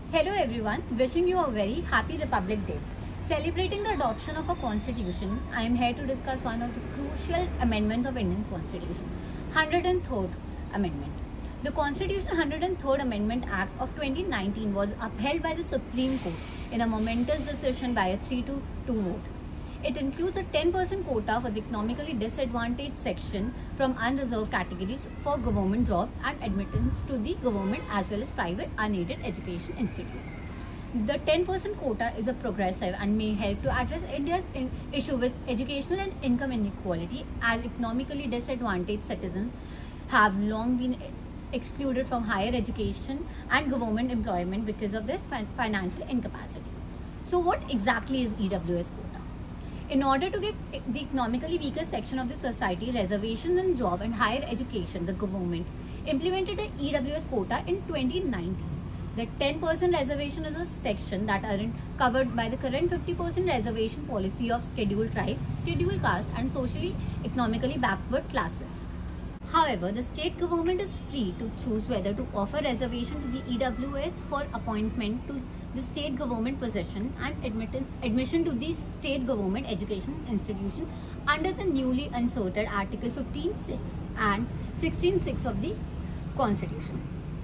Hello everyone, wishing you a very happy Republic Day. Celebrating the adoption of a constitution, I am here to discuss one of the crucial amendments of Indian Constitution, 103rd Amendment. The Constitution 103rd Amendment Act of 2019 was upheld by the Supreme Court in a momentous decision by a 3-2 vote. It includes a 10% quota for the economically disadvantaged section from unreserved categories for government jobs and admittance to the government as well as private unaided education institutes. The 10% quota is a progressive and may help to address India's issue with educational and income inequality, as economically disadvantaged citizens have long been excluded from higher education and government employment because of their financial incapacity. So what exactly is EWS quota? In order to give the economically weaker section of the society reservations in job and higher education, the government implemented the EWS quota in 2019. The 10% reservation is a section that aren't covered by the current 50% reservation policy of scheduled tribe, scheduled caste and socially economically backward classes. However, the state government is free to choose whether to offer reservation to the EWS for appointment to the state government position and admission to the state government education institution under the newly inserted Article 15(6) and 16(6) of the Constitution.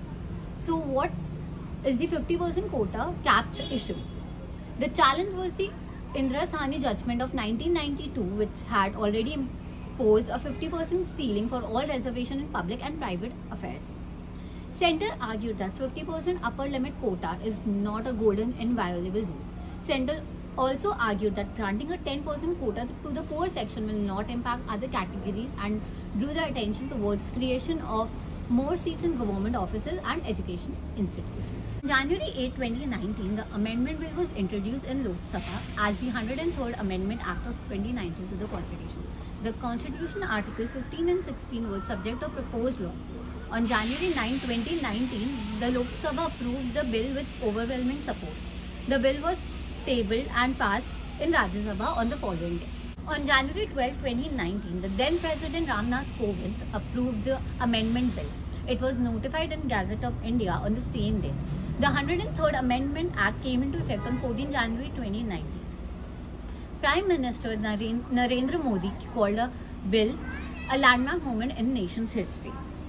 So what is the 50% quota cap issue? The challenge was the Indira Sahni judgment of 1992, which had already imposed a 50% ceiling for all reservation in public and private affairs. Centre argued that 50% upper limit quota is not a golden inviolable rule. Centre also argued that granting a 10% quota to the poor section will not impact other categories and drew the attention towards creation of more seats in government offices and education institutions. On January 8, 2019, the amendment bill was introduced in Lok Sabha as the 103rd Amendment Act of 2019 to the Constitution. The Constitution Article 15 and 16 were subject of proposed law. On January 9, 2019, the Lok Sabha approved the bill with overwhelming support. The bill was tabled and passed in Rajya Sabha on the following day. On January 12, 2019, the then President Ram Nath Kovind approved the amendment bill. It was notified in Gazette of India on the same day. The 103rd Amendment Act came into effect on 14 January 2019. Prime Minister Narendra Modi called the bill a landmark moment in the nation's history.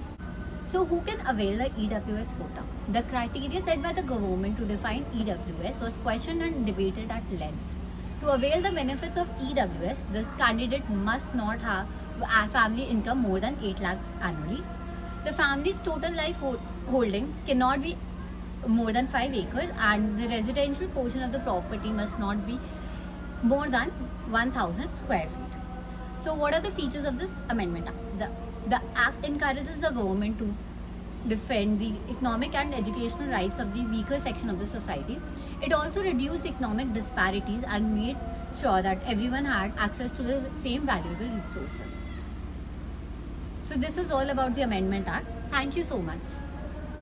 So who can avail the EWS quota? The criteria set by the government to define EWS was questioned and debated at length. To avail the benefits of EWS, the candidate must not have a family income more than 8 lakhs annually. The family's total life holding cannot be more than 5 acres and the residential portion of the property must not be more than 1000 square feet. So what are the features of this amendment act? The act encourages the government to defend the economic and educational rights of the weaker section of the society. It also reduced economic disparities and made sure that everyone had access to the same valuable resources. So this is all about the Amendment Act. Thank you so much.